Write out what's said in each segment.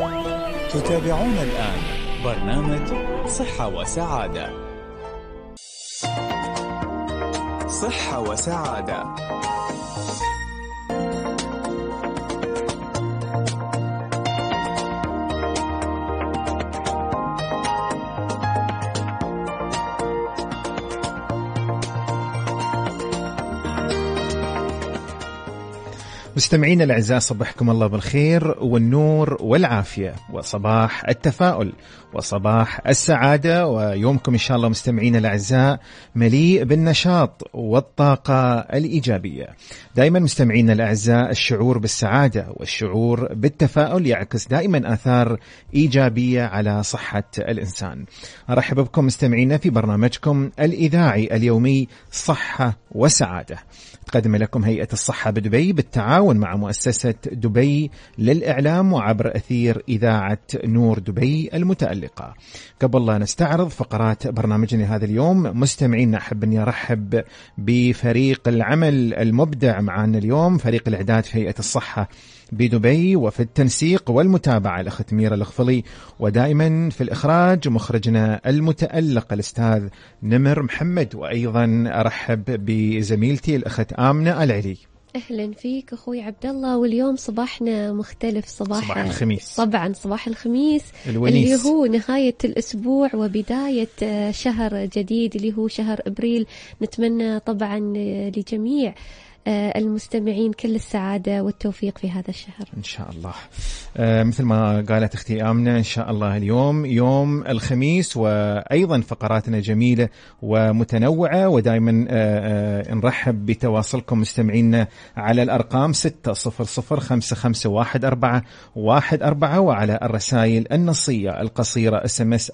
تتابعون الآن برنامج صحة وسعادة. صحة وسعادة. مستمعين الأعزاء، صبحكم الله بالخير والنور والعافية، وصباح التفاؤل وصباح السعادة، ويومكم إن شاء الله مستمعين الأعزاء مليء بالنشاط والطاقة الإيجابية. دائما مستمعين الأعزاء، الشعور بالسعادة والشعور بالتفاؤل يعكس دائما آثار إيجابية على صحة الإنسان. أرحب بكم مستمعينا في برنامجكم الإذاعي اليومي صحة وسعادة، تقدم لكم هيئة الصحة بدبي بالتعاون مع مؤسسة دبي للإعلام وعبر أثير إذاعة نور دبي المتألقة. قبل لا نستعرض فقرات برنامجنا هذا اليوم، مستمعينا أحب أني أرحب بفريق العمل المبدع معنا اليوم، فريق الإعداد في هيئة الصحة بدبي، وفي التنسيق والمتابعة الأخ تمير الغفلي، ودائما في الإخراج مخرجنا المتألق الأستاذ نمر محمد. وأيضا أرحب بزميلتي الأخت آمنة العلي. أهلا فيك أخوي عبد الله، واليوم صباحنا مختلف، صباح الخميس. طبعا صباح الخميس الونيس، اللي هو نهاية الأسبوع وبداية شهر جديد اللي هو شهر أبريل. نتمنى طبعا لجميع المستمعين كل السعادة والتوفيق في هذا الشهر إن شاء الله. مثل ما قالت أختي آمنة، إن شاء الله اليوم يوم الخميس، وأيضا فقراتنا جميلة ومتنوعة، ودائما نرحب بتواصلكم مستمعينا على الأرقام 600551414 وعلى الرسائل النصية القصيرة SMS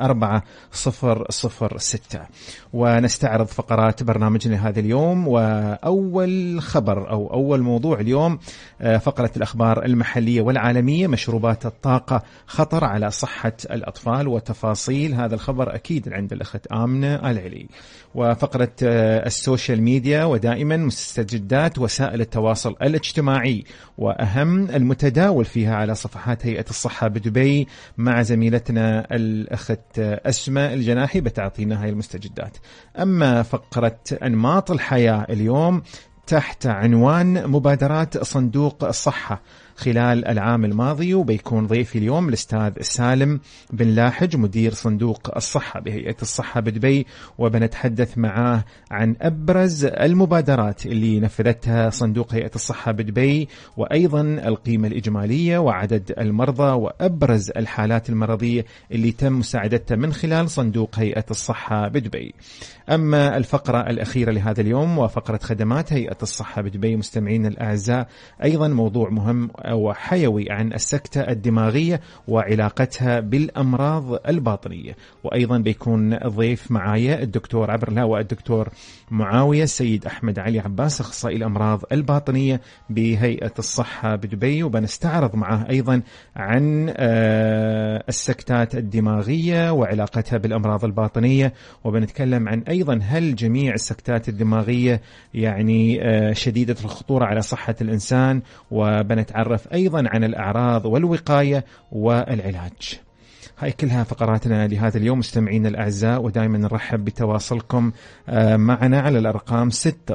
4006. ونستعرض فقرات برنامجنا هذا اليوم، وأول خبر أو أول موضوع اليوم فقرة الأخبار المحلية والعالمية، مشروبات الطاقة خطر على صحة الأطفال، وتفاصيل هذا الخبر أكيد عند الأخت آمنة العلي. وفقرة السوشيال ميديا، ودائما مستجدات وسائل التواصل الاجتماعي وأهم المتداول فيها على صفحات هيئة الصحة بدبي، مع زميلتنا الأخت أسماء الجناحي بتعطينا هاي المستجدات. أما فقرة أنماط الحياة اليوم تحت عنوان مبادرات صندوق الصحة خلال العام الماضي، وبيكون ضيفي اليوم الأستاذ سالم بن لاحج مدير صندوق الصحة بهيئة الصحة بدبي، وبنتحدث معاه عن أبرز المبادرات اللي نفذتها صندوق هيئة الصحة بدبي، وأيضا القيمة الإجمالية وعدد المرضى وأبرز الحالات المرضية اللي تم مساعدتها من خلال صندوق هيئة الصحة بدبي. أما الفقرة الأخيرة لهذا اليوم وفقرة خدمات هيئة الصحة بدبي، مستمعين الأعزاء، أيضا موضوع مهم وحيوي عن السكتة الدماغية وعلاقتها بالأمراض الباطنية. وأيضا بيكون ضيف معايا الدكتور عبر الهواء الدكتور معاوية السيد أحمد علي عباس، أخصائي الأمراض الباطنية بهيئة الصحة بدبي، وبنستعرض معه أيضا عن السكتات الدماغية وعلاقتها بالأمراض الباطنية، وبنتكلم عن أيضا هل جميع السكتات الدماغية يعني شديدة الخطورة على صحة الإنسان، وبنتعرف أيضا عن الأعراض والوقاية والعلاج. هاي كلها فقراتنا لهذا اليوم مستمعين الأعزاء، ودائما نرحب بتواصلكم معنا على الأرقام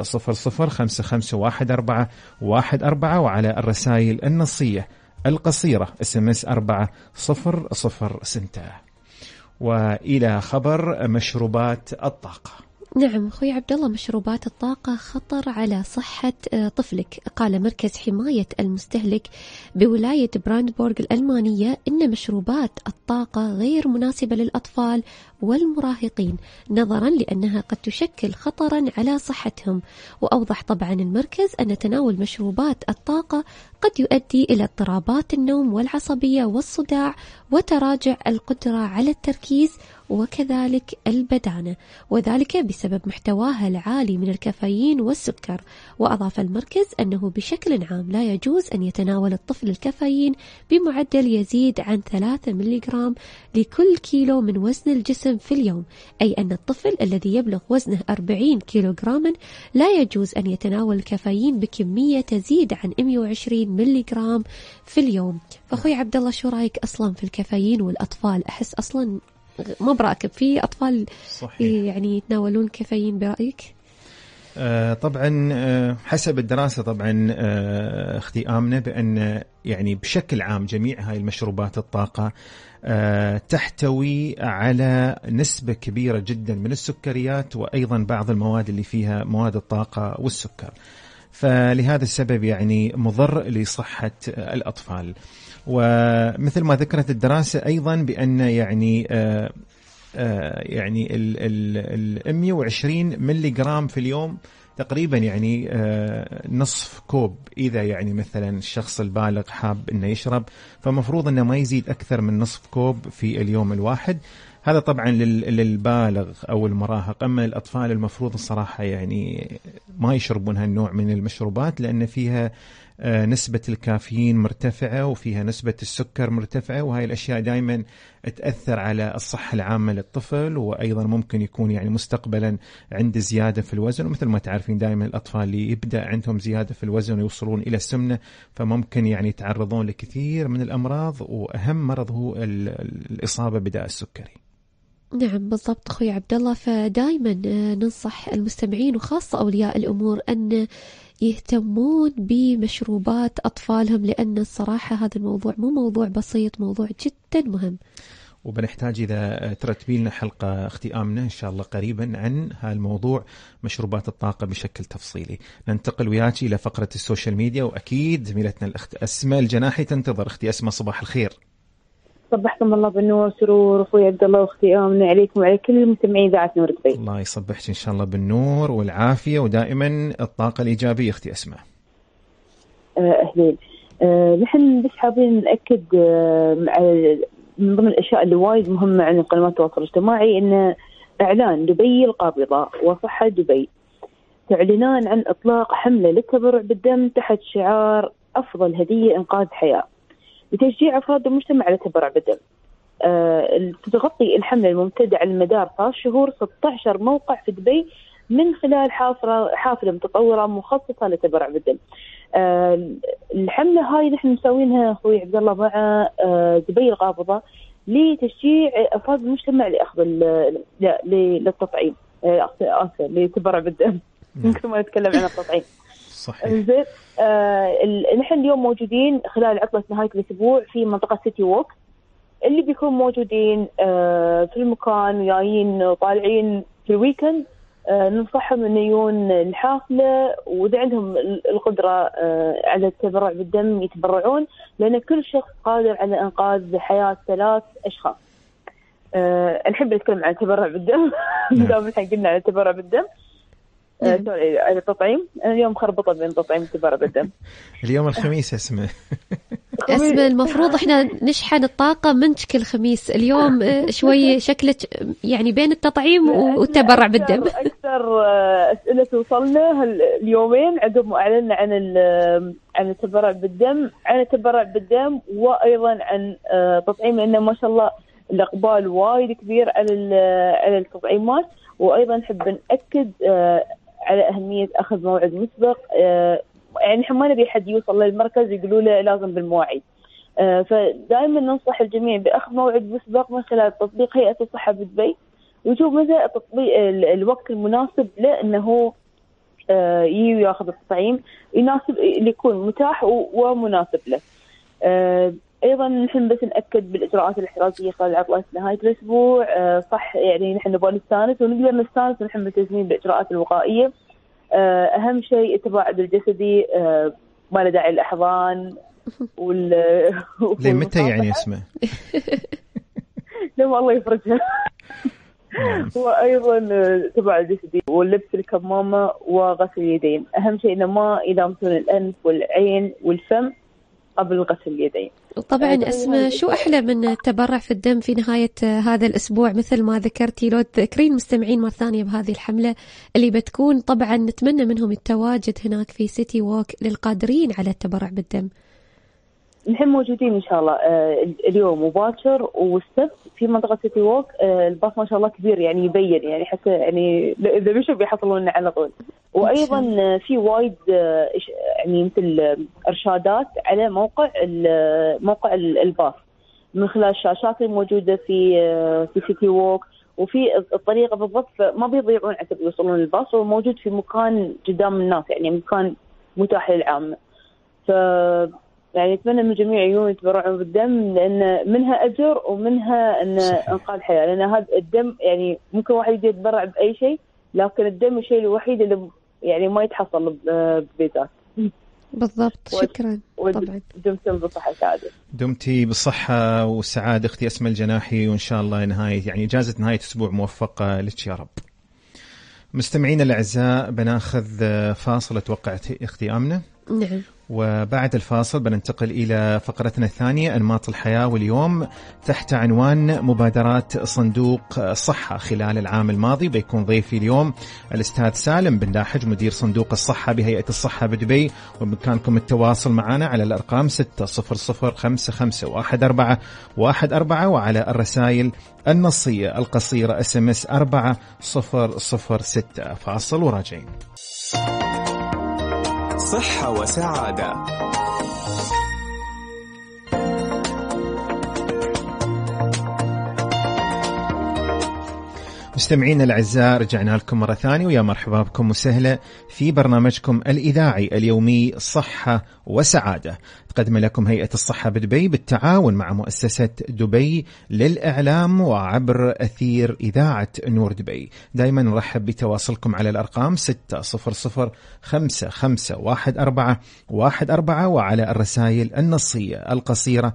600551414 وعلى الرسائل النصية القصيرة SMS 4006. وإلى خبر مشروبات الطاقة. نعم أخوي عبد الله، مشروبات الطاقة خطر على صحة طفلك. قال مركز حماية المستهلك بولاية براندبورغ الألمانية إن مشروبات الطاقة غير مناسبة للأطفال والمراهقين، نظرا لأنها قد تشكل خطرا على صحتهم. وأوضح طبعا المركز أن تناول مشروبات الطاقة قد يؤدي إلى اضطرابات النوم والعصبية والصداع وتراجع القدرة على التركيز وكذلك البدانة، وذلك بسبب محتواها العالي من الكافيين والسكر. وأضاف المركز أنه بشكل عام لا يجوز أن يتناول الطفل الكافيين بمعدل يزيد عن 3 ملغ لكل كيلو من وزن الجسم في اليوم، أي أن الطفل الذي يبلغ وزنه 40 كيلوغراما لا يجوز أن يتناول الكافيين بكمية تزيد عن 120 ملي جرام في اليوم. فأخوي عبد الله شو رأيك أصلا في الكافيين والأطفال؟ أحس أصلا ما براكب في أطفال صحيح. يعني يتناولون كافيين برأيك؟ طبعا حسب الدراسة طبعا اختي آمنة بأن يعني بشكل عام جميع هاي المشروبات الطاقة تحتوي على نسبة كبيرة جدا من السكريات وأيضا بعض المواد اللي فيها مواد الطاقة والسكر، فلهذا السبب يعني مضر لصحة الأطفال. ومثل ما ذكرت الدراسة أيضا بأن يعني يعني ال 120 ملي جرام في اليوم تقريبا يعني نصف كوب. إذا يعني مثلا الشخص البالغ حاب إنه يشرب فمفروض إنه ما يزيد أكثر من نصف كوب في اليوم الواحد. هذا طبعا للبالغ أو المراهق. أما الأطفال المفروض الصراحة يعني ما يشربون هالنوع من المشروبات لأن فيها نسبة الكافيين مرتفعة وفيها نسبة السكر مرتفعة، وهاي الأشياء دائما تأثر على الصحة العامة للطفل، وأيضا ممكن يكون يعني مستقبلا عند زيادة في الوزن. ومثل ما تعرفين دائما الأطفال اللي يبدأ عندهم زيادة في الوزن ويوصلون إلى السمنة فممكن يعني يتعرضون لكثير من الأمراض، وأهم مرض هو الإصابة بداء السكري. نعم بالضبط أخوي عبد الله. فدائما ننصح المستمعين وخاصة أولياء الأمور أن يهتمون بمشروبات أطفالهم، لأن الصراحة هذا الموضوع مو موضوع بسيط، موضوع جدا مهم. وبنحتاج إذا ترتبي لنا حلقة أختي آمنة إن شاء الله قريبا عن هالموضوع مشروبات الطاقة بشكل تفصيلي. ننتقل وياك إلى فقرة السوشيال ميديا، وأكيد زميلتنا الأخت أسماء الجناحي تنتظر. أختي أسماء صباح الخير. صبحكم الله بالنور سرور أخوي عبد الله وأختي آمنة عليكم وعلى كل المستمعين إذاعة نور دبي. الله يصبحك إن شاء الله بالنور والعافية ودائما الطاقة الإيجابية أختي أسماء. أهلين. نحن بس حابين نأكد من ضمن الأشياء اللي وايد مهمة عن قنوات التواصل الاجتماعي إن إعلان دبي القابضة وصحة دبي تعلنان عن إطلاق حملة للتبرع بالدم تحت شعار أفضل هدية إنقاذ حياة لتشجيع أفراد المجتمع على التبرع بالدم. تغطي الحملة الممتدة على مدار 3 شهور 16 موقع في دبي من خلال حافلة متطورة مخصصة للتبرع بالدم. الحملة هاي نحن مسوينها أخوي عبد الله مع دبي القابضة لتشجيع أفراد المجتمع لأخذ للتطعيم للتبرع بالدم. ممكن ما نتكلم عن التطعيم. صحيح. زين. نحن اليوم موجودين خلال عطلة نهاية الأسبوع في منطقة سيتي ووك، اللي بيكون موجودين في المكان جايين طالعين في الويكند. ننصحهم أن يجون الحافلة، وإذا عندهم القدرة على التبرع بالدم يتبرعون، لأن كل شخص قادر على إنقاذ حياة 3 أشخاص. نحب نتكلم عن التبرع بالدم. دام الحين قلنا عن التبرع بالدم على التطعيم. أنا اليوم خربطة بين تطعيم التبرع بالدم. اليوم الخميس اسمه المفروض احنا نشحن الطاقة منك كل خميس. اليوم شوي شكلك يعني بين التطعيم والتبرع بالدم. أكثر أسئلة توصلنا اليومين عقب ما أعلنا عن التبرع بالدم وأيضا عن تطعيم، لأنه ما شاء الله الإقبال وايد كبير على التطعيمات. وأيضا نحب نأكد على أهمية أخذ موعد مسبق. يعني ما نبي حد يوصل للمركز يقولوا له لازم بالمواعيد، فدائما ننصح الجميع بأخذ موعد مسبق من خلال تطبيق هيئة الصحة بدبي، ويشوف متى تطبيق الوقت المناسب له أنه يأخذ التطعيم يناسب اللي يكون متاح ومناسب له. أيضا نحن بس نأكد بالإجراءات الاحترازية خلال عطلة نهاية الأسبوع. صح يعني نحن نبغى نستانس ونقدر نستانس ونحن ملتزمين بالإجراءات الوقائية. أهم شيء التباعد الجسدي، ما له داعي الأحضان ليه متى يعني اسمه لما الله يفرجها. وأيضا التباعد الجسدي واللبس الكمامة وغسل اليدين. أهم شيء إنه ما يلامسون الأنف والعين والفم قبل غسل اليدين. وطبعا أسماء شو أحلى من التبرع في الدم في نهاية هذا الأسبوع مثل ما ذكرتي؟ لو تذكرين مستمعين مرة ثانية بهذه الحملة اللي بتكون طبعا نتمنى منهم التواجد هناك في سيتي ووك للقادرين على التبرع بالدم. نحن موجودين إن شاء الله اليوم وباكر والسبت في منطقة سيتي ووك. الباص ما شاء الله كبير يعني يبين يعني حتى يعني إذا مشوا بيحصلون على طول. وأيضا في وايد يعني مثل إرشادات على موقع الباص من خلال الشاشات الموجودة في سيتي ووك، وفي الطريقة بالضبط ما بيضيعون عقب يوصلون الباص، وموجود في مكان قدام الناس يعني مكان متاح للعامة. يعني أتمنى من الجميع يتبرعون بالدم، لأن منها أجر ومنها إنقاذ حياة. لأن هذا الدم يعني ممكن واحد يتبرع بأي شيء، لكن الدم الشيء الوحيد اللي يعني ما يتحصل ببيتات. بالضبط. شكرا. طبعا دمتم بالصحة والسعادة. دمتي بالصحة والسعادة أختي أسماء الجناحي، وإن شاء الله يعني إجازة نهاية أسبوع موفقة لك يا رب. مستمعين الأعزاء، بناخذ فاصل أتوقع أختي آمنة. نعم. وبعد الفاصل بننتقل إلى فقرتنا الثانية، أنماط الحياة، واليوم تحت عنوان مبادرات صندوق الصحة خلال العام الماضي. بيكون ضيفي اليوم الأستاذ سالم بن لاحج مدير صندوق الصحة بهيئة الصحة بدبي، وبإمكانكم التواصل معنا على الأرقام 600551414 وعلى الرسائل النصية القصيرة SMS 4006. فاصل وراجعين. صحة وسعادة. مستمعين الأعزاء، رجعنا لكم مرة ثانية، ويا مرحبا بكم وسهلا في برنامجكم الإذاعي اليومي صحة وسعادة. تقدم لكم هيئة الصحة بدبي بالتعاون مع مؤسسة دبي للإعلام وعبر أثير إذاعة نور دبي. دائما نرحب بتواصلكم على الأرقام 600551414 وعلى الرسائل النصية القصيرة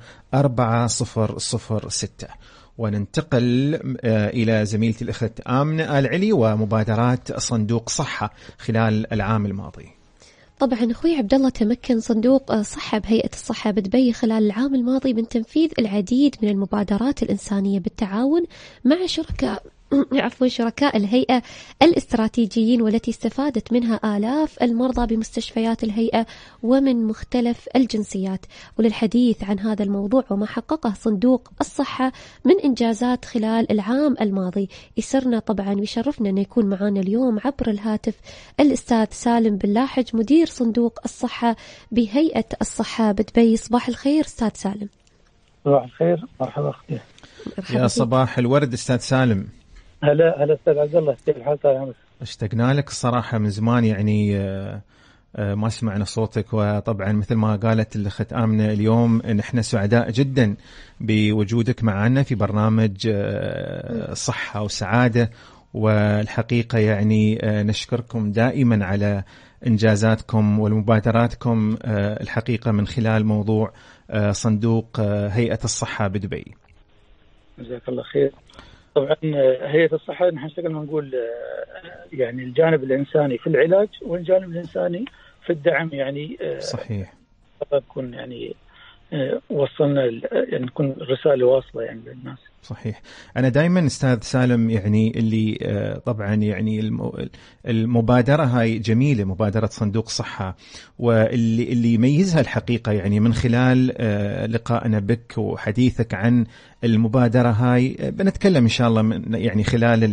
4006. وننتقل إلى زميلتي الأخت آمنة آل علي ومبادرات صندوق صحة خلال العام الماضي. طبعا أخوي عبد الله، تمكن صندوق صحة بهيئة الصحة بدبي خلال العام الماضي من تنفيذ العديد من المبادرات الإنسانية بالتعاون مع شركاء الهيئة الاستراتيجيين، والتي استفادت منها آلاف المرضى بمستشفيات الهيئة ومن مختلف الجنسيات. وللحديث عن هذا الموضوع وما حققه صندوق الصحة من إنجازات خلال العام الماضي، يسرنا طبعا ويشرفنا أن يكون معنا اليوم عبر الهاتف الأستاذ سالم بن لاحج مدير صندوق الصحة بهيئة الصحة بدبي. صباح الخير أستاذ سالم. صباح الخير، مرحبا أختي. يا صباح الورد أستاذ سالم. هلا أستاذ عبد الله، كيف حالك يا عمر؟ اشتقنا لك الصراحة من زمان، يعني ما سمعنا صوتك. وطبعا مثل ما قالت الأخت آمنة اليوم نحن سعداء جدا بوجودك معنا في برنامج صحة وسعادة. والحقيقة يعني نشكركم دائما على إنجازاتكم والمبادراتكم الحقيقة من خلال موضوع صندوق هيئة الصحة بدبي. جزاك الله خير. طبعا هيئة الصحة نحن اشتغلنا نقول يعني الجانب الإنساني في العلاج والجانب الإنساني في الدعم، يعني صحيح. تكون يعني وصلنا يعني تكون الرسالة واصلة يعني للناس. صحيح. أنا دائما أستاذ سالم يعني اللي طبعا يعني المبادرة هاي جميلة، مبادرة صندوق صحة، واللي يميزها الحقيقة يعني من خلال لقائنا بك وحديثك عن المبادرة هاي بنتكلم إن شاء الله يعني خلال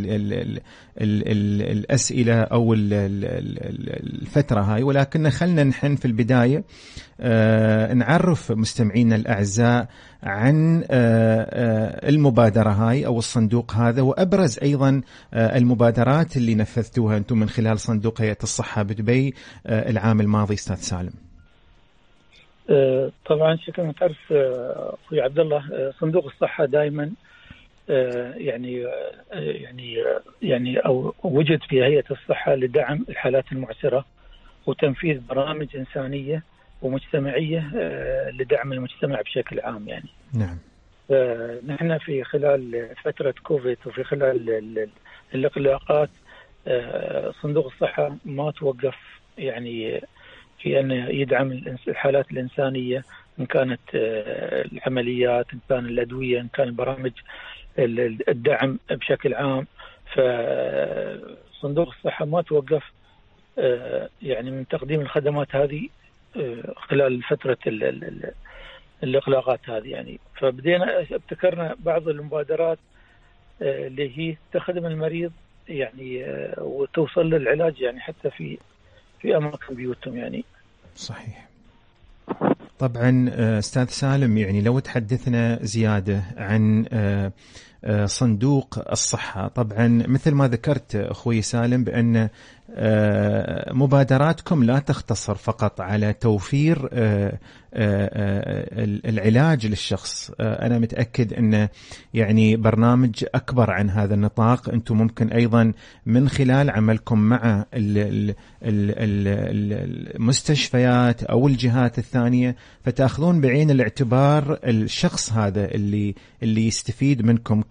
الأسئلة أو الفترة هاي. ولكن خلنا نحن في البداية نعرف مستمعينا الأعزاء عن المبادرة هاي أو الصندوق هذا، وأبرز أيضا المبادرات اللي نفذتوها أنتم من خلال صندوق هيئة الصحة بدبي العام الماضي. أستاذ سالم. طبعا شكرا. تعرف أخوي عبد الله، صندوق الصحة دائما يعني أو وجد في هيئة الصحة لدعم الحالات المعسرة وتنفيذ برامج إنسانية ومجتمعية لدعم المجتمع بشكل عام يعني. نعم. نحن في خلال فترة كوفيد وفي خلال الإغلاقات صندوق الصحة ما توقف يعني في أن يدعم الحالات الإنسانية، إن كانت العمليات، إن كان الأدوية، إن كان برامج الدعم بشكل عام. فصندوق الصحة ما توقف يعني من تقديم الخدمات هذه خلال فترة الإغلاقات هذه يعني. فبدينا ابتكرنا بعض المبادرات اللي هي تخدم المريض يعني وتوصل للعلاج يعني حتى في أماكن بيوتهم يعني. صحيح. طبعا أستاذ سالم، يعني لو تحدثنا زيادة عن صندوق الصحة. طبعا مثل ما ذكرت أخوي سالم بأن مبادراتكم لا تختصر فقط على توفير العلاج للشخص. أنا متأكد أن يعني برنامج أكبر عن هذا النطاق. أنتم ممكن أيضا من خلال عملكم مع المستشفيات أو الجهات الثانية فتأخذون بعين الاعتبار الشخص هذا اللي يستفيد منكم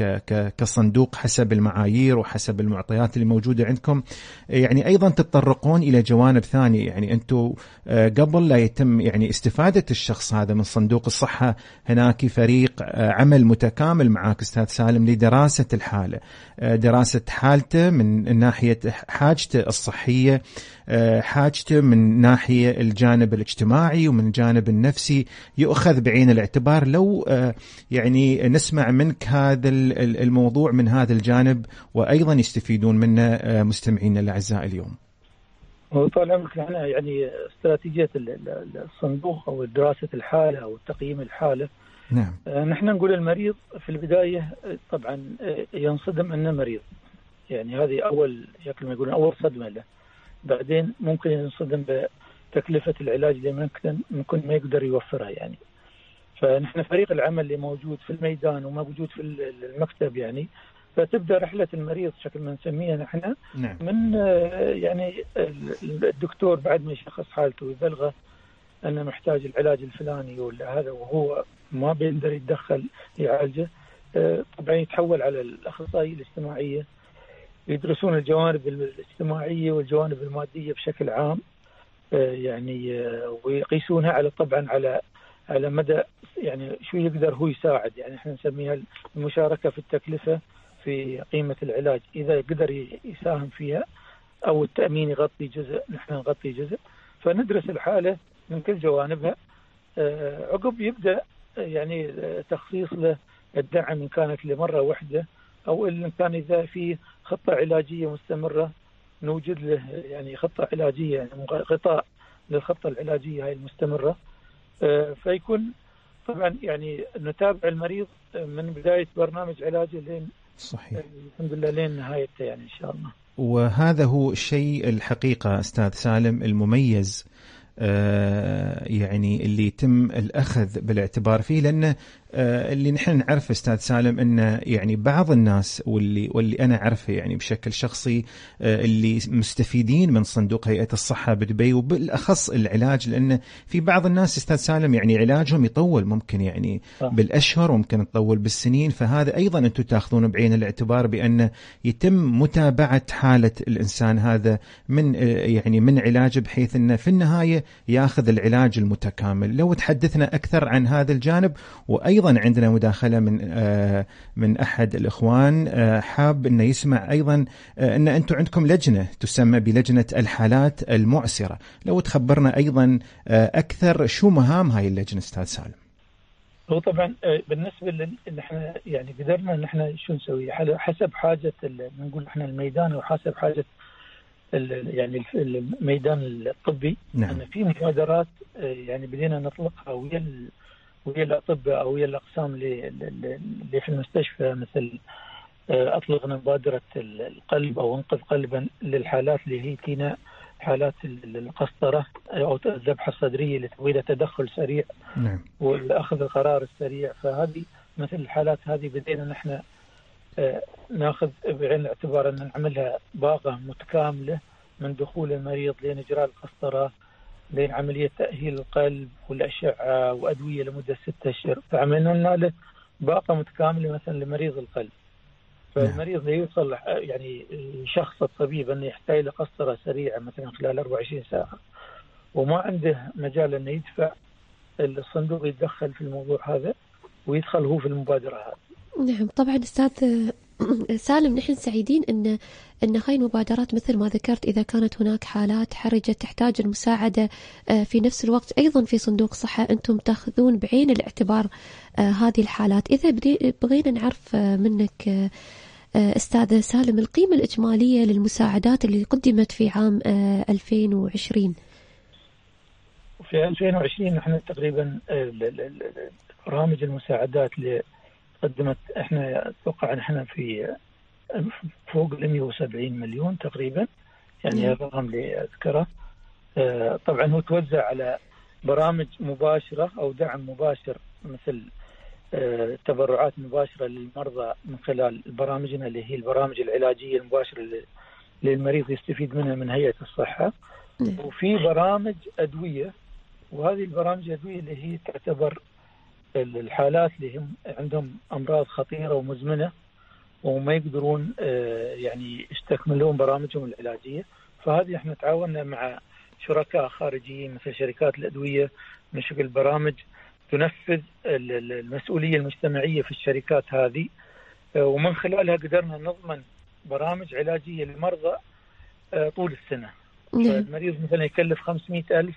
كصندوق حسب المعايير وحسب المعطيات اللي موجودة عندكم. يعني أيضا تتطرقون إلى جوانب ثانية. يعني أنتم قبل لا يتم يعني استفادة الشخص هذا من صندوق الصحة، هناك فريق عمل متكامل معك أستاذ سالم لدراسة الحالة، دراسة حالته من ناحية حاجته الصحية، حاجته من ناحية الجانب الاجتماعي ومن الجانب النفسي، يؤخذ بعين الاعتبار. لو يعني نسمع منك هذا الموضوع من هذا الجانب وأيضا يستفيدون منه مستمعينا الأعزاء اليوم. طال عمرك، احنا يعني استراتيجية الصندوق أو دراسة الحالة أو تقييم الحالة. نعم. نحن نقول المريض في البداية طبعا ينصدم أنه مريض، يعني هذه أول شكل ما يقولون أول صدمة له. بعدين ممكن ينصدم بتكلفة العلاج اللي ممكن ما يقدر يوفرها يعني. فنحن فريق العمل اللي موجود في الميدان وموجود في المكتب يعني، فتبدأ رحلة المريض شكل ما نسميها نحن. نعم. من يعني الدكتور بعد ما يشخص حالته ويبلغه أنه محتاج العلاج الفلاني ولا هذا وهو ما بيقدر يتدخل يعالجه، طبعا يتحول على الأخصائية الاجتماعية، يدرسون الجوانب الاجتماعية والجوانب المادية بشكل عام يعني، ويقيسونها على طبعا على مدى يعني شو يقدر هو يساعد. يعني احنا نسميها المشاركة في التكلفة في قيمة العلاج، إذا قدر يساهم فيها أو التأمين يغطي جزء نحن نغطي جزء. فندرس الحالة من كل جوانبها. عقب يبدأ يعني تخصيص له الدعم إن كانت لمرة واحدة أو إن كان إذا في خطة علاجية مستمرة نوجد له يعني خطة علاجية يعني غطاء للخطة العلاجية هاي المستمرة. فيكون طبعا يعني نتابع المريض من بداية برنامج علاجه لين صحيح الحمد لله لين نهايته يعني إن شاء الله. وهذا هو الشيء الحقيقة أستاذ سالم المميز يعني اللي يتم الأخذ بالاعتبار فيه، لأن اللي نحن نعرف أستاذ سالم أن يعني بعض الناس واللي أنا أعرفه يعني بشكل شخصي اللي مستفيدين من صندوق هيئة الصحة بدبي وبالأخص العلاج، لأن في بعض الناس أستاذ سالم يعني علاجهم يطول ممكن يعني بالأشهر وممكن يطول بالسنين. فهذا أيضا أنتم تأخذون بعين الاعتبار بأن يتم متابعة حالة الإنسان هذا من يعني من علاجه بحيث أنه في النهاية يأخذ العلاج المتكامل. لو تحدثنا أكثر عن هذا الجانب. وأيضا عندنا مداخلة من أحد الإخوان حاب أنه يسمع أيضا أن أنتم عندكم لجنة تسمى بلجنة الحالات المعسرة. لو تخبرنا أيضا أكثر شو مهام هاي اللجنة أستاذ سالم. هو طبعا بالنسبة نحن يعني قدرنا نحن شو نسوي حسب حاجة نقول احنا الميدان وحسب حاجة يعني الميدان الطبي. نعم. أن في مبادرات يعني بدينا نطلقها ويا الأطباء أو ويا الأقسام اللي في المستشفى. مثل أطلقنا مبادرة القلب أو انقذ قلبا للحالات اللي هي تينا حالات القسطرة أو الذبحة الصدرية اللي تبغي لها تدخل سريع. نعم. والأخذ القرار السريع. فهذه مثل الحالات هذه بدينا نحن ناخذ بعين الاعتبار أن نعملها باقة متكاملة من دخول المريض لين إجراء القسطرة لين عملية تأهيل القلب والأشعة وأدوية لمدة 6 أشهر. فعملنا له باقة متكاملة مثلا لمريض القلب. فالمريض يوصل يعني شخص الطبيب أنه يحتاج لقسطرة سريعة مثلا خلال 24 ساعة وما عنده مجال أنه يدفع، الصندوق يتدخل في الموضوع هذا ويدخل هو في المبادرة هذه. نعم طبعا أستاذ سالم، نحن سعيدين أن هاي المبادرات مثل ما ذكرت، إذا كانت هناك حالات حرجة تحتاج المساعدة في نفس الوقت أيضا في صندوق صحة أنتم تأخذون بعين الاعتبار هذه الحالات. إذا بغينا نعرف منك أستاذ سالم القيمة الإجمالية للمساعدات اللي قدمت في عام 2020. في 2020 نحن تقريبا برامج المساعدات اللي قدمت، احنا اتوقع نحن في فوق 170 مليون تقريبا، يعني هذا الرقم اللي اذكره. طبعا هو توزع على برامج مباشرة او دعم مباشر، مثل تبرعات مباشرة للمرضى من خلال برامجنا اللي هي البرامج العلاجية المباشرة اللي المريض يستفيد منها من هيئة الصحة. وفي برامج أدوية، وهذه البرامج الأدوية اللي هي تعتبر الحالات اللي هم عندهم أمراض خطيرة ومزمنة وما يقدرون يعني يستكملون برامجهم العلاجية. فهذه احنا تعاوننا مع شركاء خارجيين مثل شركات الأدوية، نشغل برامج تنفذ المسؤولية المجتمعية في الشركات هذه، ومن خلالها قدرنا نضمن برامج علاجية للمرضى طول السنة. فالمريض مثلا يكلف 500,000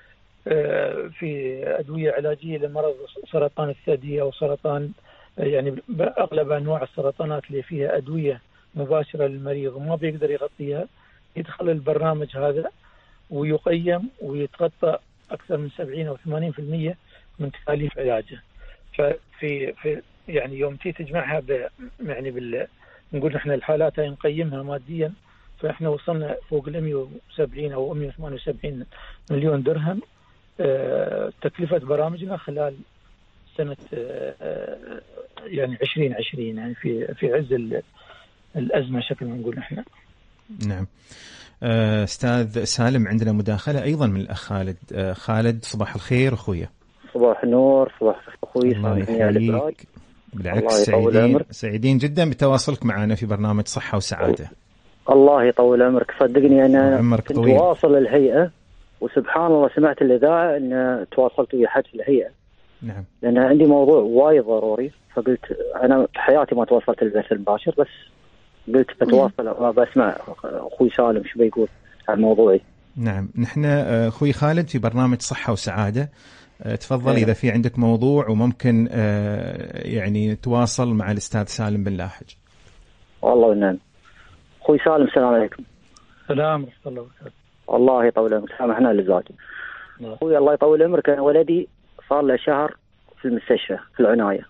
في أدوية علاجية لمرض سرطان الثدي أو سرطان، يعني أغلب أنواع السرطانات اللي فيها أدوية مباشرة للمريض وما بيقدر يغطيها، يدخل البرنامج هذا ويقيم ويتغطى أكثر من 70 أو 80% من تكاليف علاجه. ففي يعني يوم تجمعها يعني نقول نحن الحالات هاي نقيمها ماديا، فإحنا وصلنا فوق 170 أو 178 مليون درهم تكلفة برامجنا خلال سنة يعني 2020، يعني في عز الأزمة شكل ما نقول نحن. نعم. أستاذ سالم، عندنا مداخلة أيضا من الأخ خالد. خالد، صباح الخير أخويا. صباح النور. صباح أخوي. الله يحييك. بالعكس، سعيدين جدا بتواصلك معنا في برنامج صحة وسعادة. الله يطول عمرك. صدقني أنا كنت واصل الهيئة، وسبحان الله سمعت الإذاعة أن تواصلت ويا حد في الهيئة. نعم. لأن عندي موضوع وايد ضروري، فقلت أنا في حياتي ما تواصلت البث المباشر، بس قلت بتواصل بسمع أخوي سالم شو بيقول عن موضوعي. نعم، نحن أخوي خالد في برنامج صحة وسعادة. تفضل إذا في عندك موضوع وممكن يعني تواصل مع الأستاذ سالم بن لاحج. والله ونعم. أخوي سالم، السلام عليكم. السلام ورحمة الله وبركاته. الله يطول عمرك. سامحنا للزواج. أخوي الله يطول عمرك، أنا ولدي صار له شهر في المستشفى في العناية.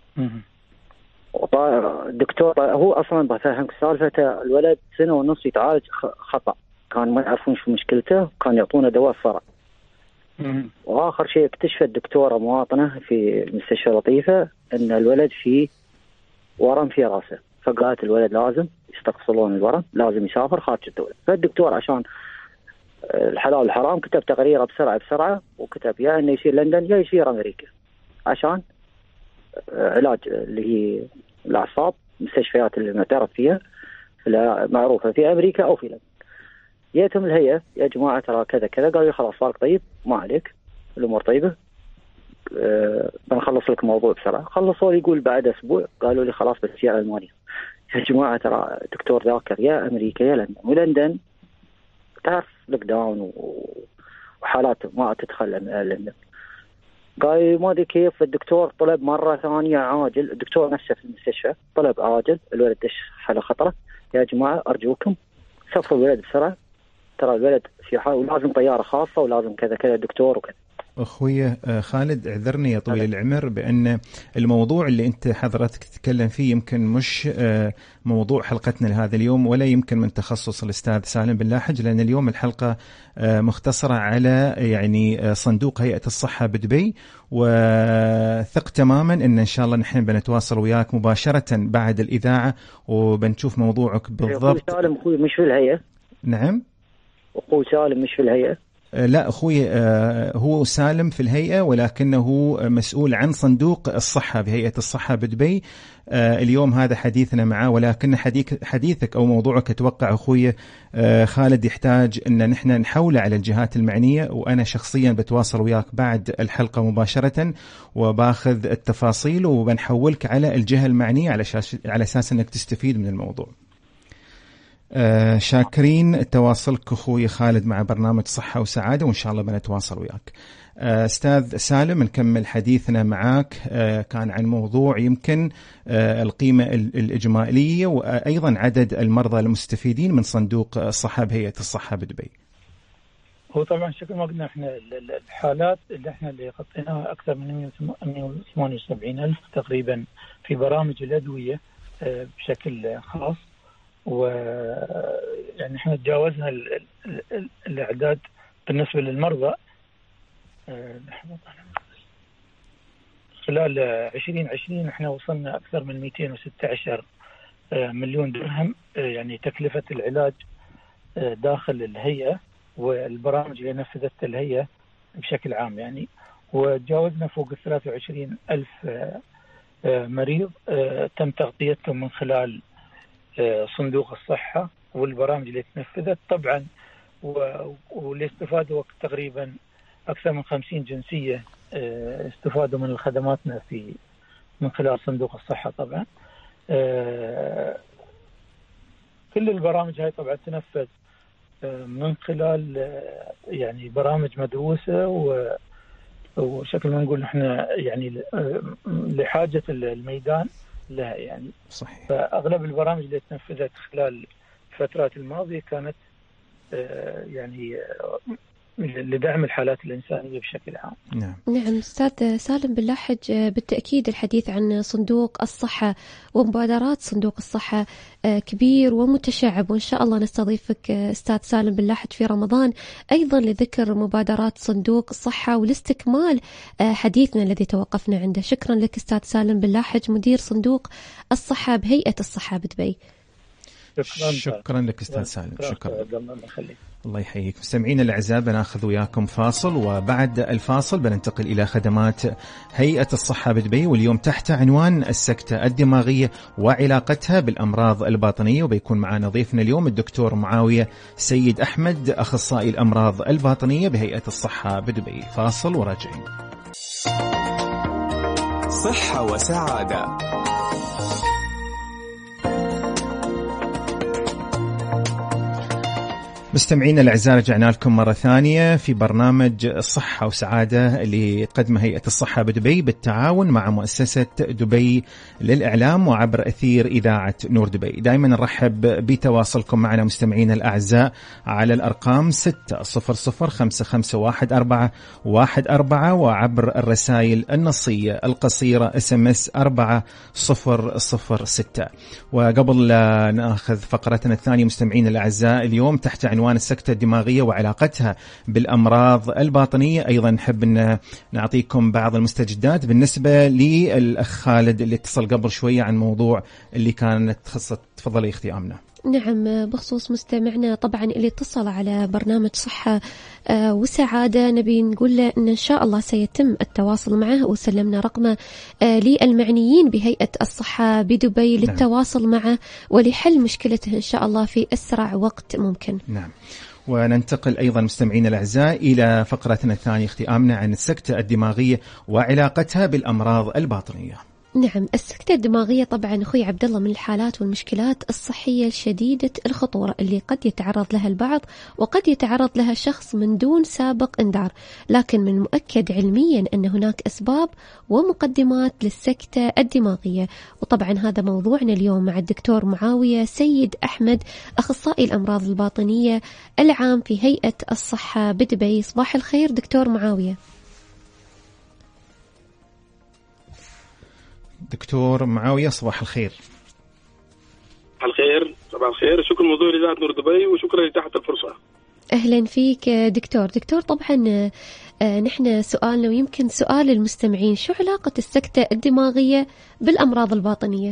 الدكتور هو أصلا بفهمك سالفته، الولد 1.5 سنة يتعالج خطأ، كان ما يعرفون شو مشكلته، كان يعطونه دواء فرع. وآخر شيء اكتشفت الدكتورة مواطنة في مستشفى لطيفة أن الولد فيه ورم في رأسه، فقالت الولد لازم يستقصلون الورم، لازم يسافر خارج الدولة. فالدكتور عشان الحلال والحرام كتب تقريره بسرعة وكتب يا أنه يصير لندن يا يصير أمريكا عشان علاج اللي هي الأعصاب، مستشفيات اللي معترف فيها معروفة في أمريكا أو في لندن. جيتهم الهيئة، يا جماعة ترى كذا كذا، قالوا لي خلاص صارك طيب ما عليك الأمور طيبة، بنخلص لك موضوع بسرعة. خلصوا لي يقول بعد أسبوع قالوا لي خلاص بتسير ألمانيا. يا جماعة ترى دكتور ذاكر يا أمريكا يا لندن، ولندن تعرف لوك داون وحالات ما تدخل لندن. قال ما أدري كيف. الدكتور طلب مرة ثانية عاجل، الدكتور نفسه في المستشفى طلب عاجل، الولد دش حالة خطرة، يا جماعة أرجوكم سافروا الولد بسرعة، ترى الولد في حال ولازم طيارة خاصة ولازم كذا كذا دكتور وكذا. أخوي خالد، اعذرني يا طويل العمر بأن الموضوع اللي أنت حضرتك تتكلم فيه يمكن مش موضوع حلقتنا لهذا اليوم، ولا يمكن من تخصص الأستاذ سالم بن لاحج، لأن اليوم الحلقة مختصرة على يعني صندوق هيئة الصحة بدبي، وثق تماما أن شاء الله نحن بنتواصل وياك مباشرة بعد الإذاعة وبنشوف موضوعك بالضبط. أخوي سالم أخوي مش في الهيئة. نعم، أخوي سالم مش في الهيئة. لا أخوي، هو سالم في الهيئة، ولكنه مسؤول عن صندوق الصحة بهيئة الصحة بدبي. اليوم هذا حديثنا معه، ولكن حديثك أو موضوعك أتوقع أخوي خالد يحتاج أن نحن نحوله على الجهات المعنية، وأنا شخصيا بتواصل وياك بعد الحلقة مباشرة وباخذ التفاصيل وبنحولك على الجهة المعنية على أساس أنك تستفيد من الموضوع. شاكرين تواصلك أخوي خالد مع برنامج صحة وسعادة، وإن شاء الله بنتواصل وياك. أستاذ سالم، نكمل حديثنا معك. كان عن موضوع يمكن القيمة الإجمالية وأيضا عدد المرضى المستفيدين من صندوق الصحة بهيئة الصحة بدبي. هو طبعا شكل ما قلنا احنا الحالات اللي غطيناها أكثر من 178,000 تقريبا في برامج الأدوية بشكل خاص، ويعني احنا تجاوزنا الأعداد بالنسبة للمرضى. خلال 2020 احنا وصلنا أكثر من 216 مليون درهم يعني تكلفة العلاج داخل الهيئة والبرامج اللي نفذتها الهيئة بشكل عام يعني، وتجاوزنا فوق 23,000 مريض تم تغطيتهم من خلال صندوق الصحة والبرامج اللي تنفذت طبعا، واللي استفادوا تقريبا أكثر من 50 جنسية استفادوا من خدماتنا من خلال صندوق الصحة. طبعا كل البرامج هاي طبعا تنفذ من خلال يعني برامج مدروسة، وشكل ما نقول احنا يعني لحاجة الميدان لها يعني. صحيح. فأغلب البرامج اللي تنفذت خلال الفترات الماضية كانت يعني لدعم الحالات الإنسانية بشكل عام. نعم أستاذ سالم باللاحج، بالتأكيد الحديث عن صندوق الصحة ومبادرات صندوق الصحة كبير ومتشعب، وإن شاء الله نستضيفك أستاذ سالم باللاحج في رمضان أيضا لذكر مبادرات صندوق الصحة ولاستكمال حديثنا الذي توقفنا عنده. شكرا لك أستاذ سالم باللاحج مدير صندوق الصحة بهيئة الصحة بدبي. شكرا لك أستاذ سالم. شكرا. الله يحييك. مستمعين الأعزاء، بناخذ وياكم فاصل، وبعد الفاصل بننتقل إلى خدمات هيئة الصحة بدبي، واليوم تحت عنوان السكتة الدماغية وعلاقتها بالأمراض الباطنية، وبيكون معنا ضيفنا اليوم الدكتور معاوية سيد أحمد أخصائي الأمراض الباطنية بهيئة الصحة بدبي. فاصل وراجعين. صحة وسعادة. مستمعين الأعزاء، رجعنا لكم مرة ثانية في برنامج صحة وسعادة اللي قدمه هيئة الصحة بدبي بالتعاون مع مؤسسة دبي للإعلام وعبر أثير إذاعة نور دبي. دائما نرحب بتواصلكم معنا مستمعين الأعزاء على الأرقام 600551414 وعبر الرسائل النصية القصيرة SMS 4006. وقبل لا نأخذ فقرتنا الثانية مستمعين الأعزاء اليوم تحت عنوان السكتة الدماغية وعلاقتها بالأمراض الباطنية، أيضا نحب أن نعطيكم بعض المستجدات بالنسبة للأخ خالد اللي اتصل قبل شوية عن موضوع اللي كانت تخص. تفضلي اختي آمنة. نعم، بخصوص مستمعنا طبعا اللي اتصل على برنامج صحة وسعادة، نبي نقول له إن شاء الله سيتم التواصل معه، وسلمنا رقمه للمعنيين بهيئة الصحة بدبي للتواصل معه ولحل مشكلته إن شاء الله في أسرع وقت ممكن. نعم. وننتقل أيضا مستمعين الأعزاء إلى فقرتنا الثانية اختي آمنة عن السكتة الدماغية وعلاقتها بالأمراض الباطنية. نعم، السكتة الدماغية طبعا أخوي عبد الله من الحالات والمشكلات الصحية الشديدة الخطورة اللي قد يتعرض لها البعض وقد يتعرض لها شخص من دون سابق انذار، لكن من المؤكد علميا أن هناك أسباب ومقدمات للسكتة الدماغية، وطبعا هذا موضوعنا اليوم مع الدكتور معاوية سيد أحمد أخصائي الأمراض الباطنية العام في هيئة الصحة بدبي. صباح الخير دكتور معاوية. دكتور معاوية صباح الخير. صباح الخير. شكرا موضوع إذاعة نور دبي وشكرا لإتاحة الفرصة. أهلا فيك دكتور. طبعا نحن سؤالنا ويمكن سؤال المستمعين، شو علاقة السكتة الدماغية بالأمراض الباطنية؟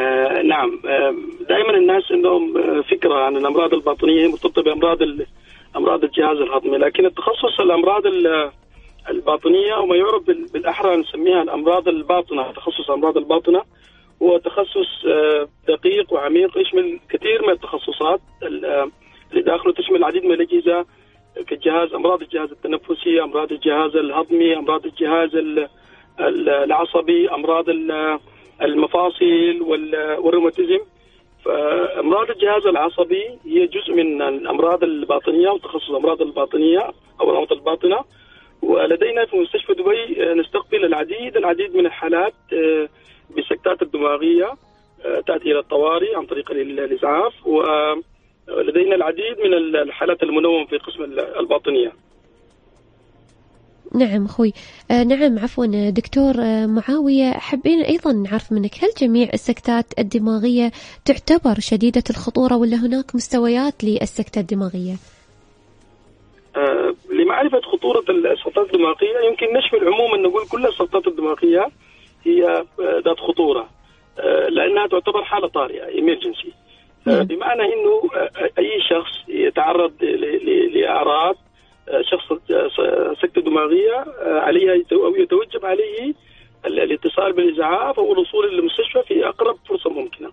نعم، دائما الناس عندهم فكرة عن الأمراض الباطنية مرتبطة بأمراض أمراض الجهاز الهضمي. لكن التخصص الأمراض الباطنية وما يعرف بالأحرى نسميها الأمراض الباطنة، تخصص أمراض الباطنة هو تخصص دقيق وعميق يشمل كثير من التخصصات اللي داخله، تشمل العديد من الأجهزة كالجهاز، أمراض الجهاز التنفسي، أمراض الجهاز الهضمي، أمراض الجهاز العصبي، أمراض المفاصل والروماتيزم. فأمراض الجهاز العصبي هي جزء من الأمراض الباطنية وتخصص الأمراض الباطنية أو الأمراض الباطنة. ولدينا في مستشفى دبي نستقبل العديد من الحالات بالسكتات الدماغية تأتي إلى الطوارئ عن طريق الإسعاف، ولدينا العديد من الحالات المنومة في قسم الباطنية. نعم أخوي. نعم عفوا دكتور معاوية، حابين أيضا نعرف منك، هل جميع السكتات الدماغية تعتبر شديدة الخطورة ولا هناك مستويات للسكتة الدماغية؟ لمعرفة خطورة السقطات الدماغية يمكن نشمل عموما نقول كل السقطات الدماغية هي ذات خطورة، لأنها تعتبر حالة طارئة emergency. بمعنى أنه أي شخص يتعرض لأعراض شخص سكتة دماغية عليه أو يتوجب عليه الاتصال بالإسعاف أو الوصول للمستشفى في أقرب فرصة ممكنة.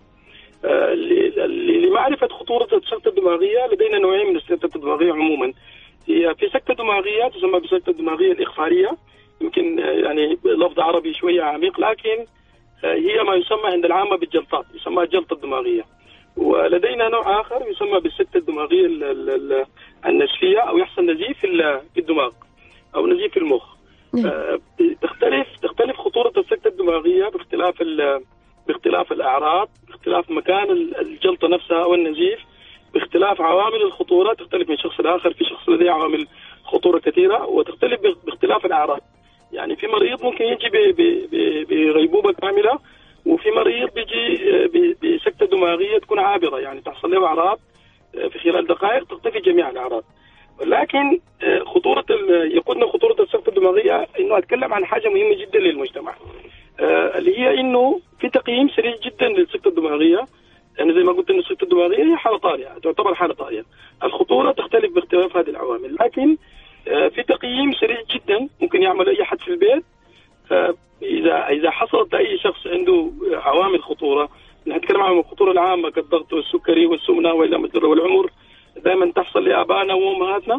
لمعرفة خطورة السكتة الدماغية لدينا نوعين من السكتة الدماغية عموما. هي في سكتة دماغية تسمى بالسكتة الدماغية الإخفارية، يمكن يعني لفظ عربي شوية عميق، لكن هي ما يسمى عند العامة بالجلطات، يسمى الجلطة الدماغية. ولدينا نوع آخر يسمى بالسكتة الدماغية النزفية، أو يحصل نزيف في الدماغ أو نزيف في المخ. تختلف خطورة السكتة الدماغية باختلاف الأعراض، باختلاف مكان الجلطة نفسها أو النزيف، باختلاف عوامل الخطورة، تختلف من شخص لآخر. في شخص لديه عوامل خطورة كثيرة، وتختلف باختلاف الأعراض. يعني في مريض ممكن يجي بغيبوبة كاملة، وفي مريض بيجي بسكتة دماغية تكون عابرة، يعني تحصل له أعراض في خلال دقائق تختفي جميع الأعراض. لكن يقودنا خطورة السكتة الدماغية إنه أتكلم عن حاجة مهمة جدا للمجتمع، اللي هي إنه في تقييم سريع جدا للسكتة الدماغية. يعني زي ما قلت إن السكتة الدماغية هي حالة طارئة، تعتبر حالة طارئة. الخطورة تختلف باختلاف هذه العوامل، لكن في تقييم سريع جدا ممكن يعمل أي حد في البيت. إذا حصلت أي شخص عنده عوامل خطورة، نتكلم عن الخطورة العامة كالضغط والسكري والسمنة والمدر والعمر، دائما تحصل لآبائنا وأمهاتنا.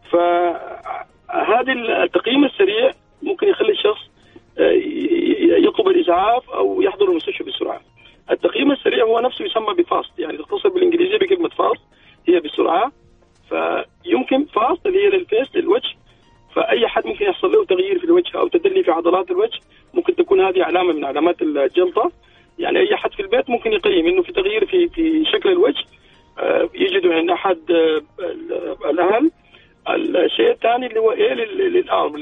فهذا التقييم السريع ممكن يخلي الشخص يطلب الإسعاف أو يحضر المستشفى بسرعة. التقييم السريع هو نفسه يسمى بفاست، يعني تختصر بالإنجليزية بكلمة فاست، هي بسرعة. فيمكن فاست اللي هي للفيس للوجه، فأي حد ممكن يحصل له تغيير في الوجه أو تدلي في عضلات الوجه، ممكن تكون هذه علامة من علامات الجلطة. يعني أي حد في البيت ممكن يقيم إنه في تغيير في شكل الوجه، يجده عند أحد الأهل. الشيء الثاني اللي هو للأرم،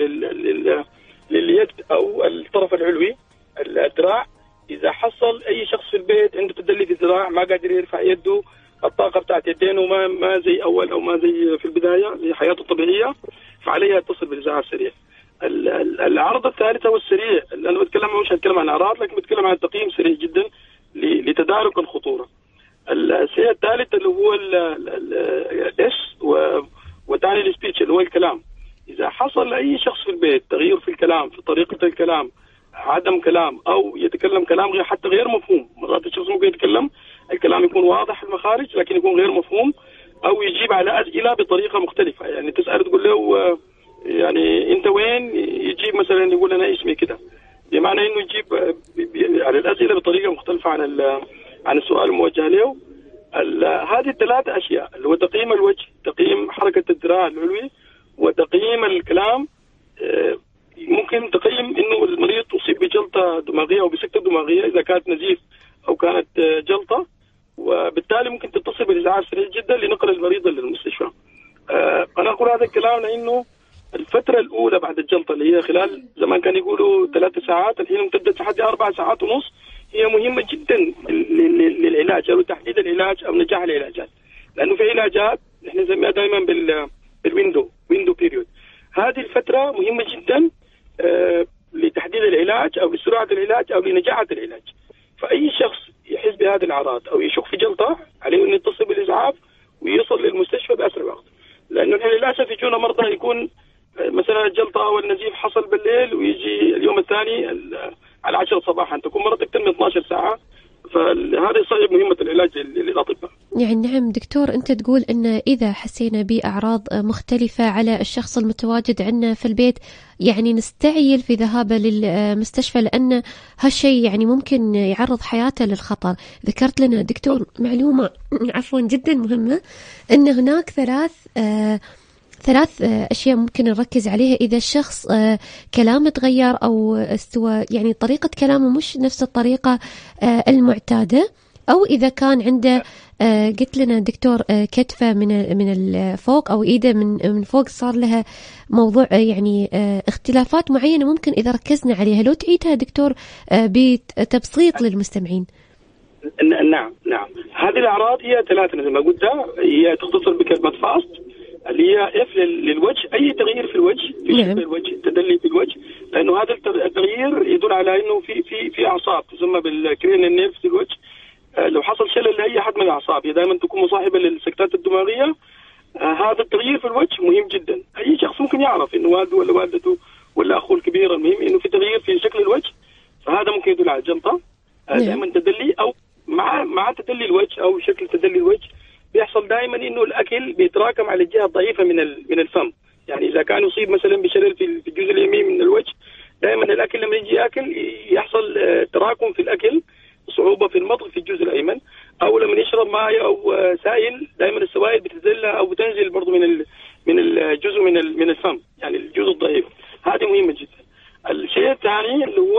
لليد أو الطرف العلوي الذراع. إذا حصل أي شخص في البيت عنده تدلي في الذراع، ما قادر يرفع يده، الطاقة بتاعت يدينه ما زي أول أو ما زي في البداية زي حياته الطبيعية، فعليها اتصل بالإسعاف سريع. العرض الثالث هو السريع، أنا مش هتكلم عن أعراض، لكن بتكلم عن تقييم سريع جدا لتدارك الخطورة. الشيء الثالث اللي هو الاس وثاني السبيتش اللي هو الكلام. إذا حصل لأي شخص في البيت تغيير في الكلام، في طريقة الكلام، عدم كلام، أو يتكلم كلام حتى غير مفهوم. مرات الشخص ممكن يتكلم الكلام يكون واضح المخارج لكن يكون غير مفهوم، أو يجيب على أسئلة بطريقة مختلفة. يعني تسأل تقول له يعني أنت وين، يجيب مثلا يقول أنا اسمي كده، بمعنى إنه يجيب على الأسئلة بطريقة مختلفة عن السؤال الموجه له. هذه الثلاث أشياء اللي هو تقييم الوجه، تقييم حركة الذراع العلوي، وتقييم الكلام. ممكن تقييم إنه المريض أصيب بجلطة دماغية أو بسكتة دماغية إذا كانت نزيف أو كانت جلطة، وبالتالي ممكن تتصل بالإسعاف سريع جدا لنقل المريض للمستشفى. أنا أقول هذا الكلام لأنه الفترة الأولى بعد الجلطة اللي هي خلال زمان كان يقولوا 3 ساعات، الحين امتدت لحد 4 ساعات ونص، هي مهمة جدا للعلاج أو تحديد العلاج أو نجاح العلاجات. لأنه في علاجات إحنا نسميها دائما بالويندو بيريود. هذه الفترة مهمة جدا لتحديد العلاج أو لسرعة العلاج أو لنجاحة العلاج. فأي شخص يحس بهذه الأعراض أو يشك في جلطة عليه أن يتصل بالإسعاف ويصل للمستشفى بأسرع وقت. لانه للاسف يجونا مرضى يكون مثلا الجلطه او النزيف حصل بالليل ويجي اليوم الثاني على 10 صباحا، تكون مرض اكثر من 12 ساعه، فهذا يصعب مهمه العلاج للاطباء. يعني نعم دكتور، أنت تقول أن إذا حسينا بأعراض مختلفة على الشخص المتواجد عندنا في البيت يعني نستعجل في ذهابه للمستشفى، لأن هالشيء يعني ممكن يعرض حياته للخطر. ذكرت لنا دكتور معلومة عفوا جدا مهمة، أن هناك ثلاث أشياء ممكن نركز عليها إذا الشخص كلامه تغير أو استوى يعني طريقة كلامه مش نفس الطريقة المعتادة، أو إذا كان عنده قلت لنا دكتور كتفه من الفوق أو إيده من فوق صار لها موضوع يعني اختلافات معينة ممكن إذا ركزنا عليها. لو تعيدها دكتور بتبسيط للمستمعين. نعم هذه الأعراض هي 3 مثل ما قلت، هي تختصر بكلمة فاست اللي هي اف للوجه، اي تغيير في الوجه في شكل الوجه، تدلي في الوجه، لانه هذا التغيير يدل على انه في اعصاب تسمى بالكرينيال نيرف في الوجه. لو حصل شلل لاي احد من الاعصاب هي دائما تكون مصاحبه للسكتات الدماغيه. هذا التغيير في الوجه مهم جدا، اي شخص ممكن يعرف انه والده ولا والدته ولا اخوه الكبير المهم انه في تغيير في شكل الوجه، فهذا ممكن يدل على الجلطه. دائما تدلي او مع تدلي الوجه او شكل تدلي الوجه بيحصل دائما انه الاكل بيتراكم على الجهه الضعيفه من الفم. يعني اذا كان يصيب مثلا بشلل في الجزء اليمين من الوجه، دائما الاكل لما يجي ياكل يحصل تراكم في الاكل، صعوبه في المضغ في الجزء الايمن، او لما يشرب ماء او سائل دائما السوائل بتنزل او بتنزل برضه من الجزء من الفم، يعني الجزء الضعيف. هذه مهمه جدا. الشيء الثاني اللي هو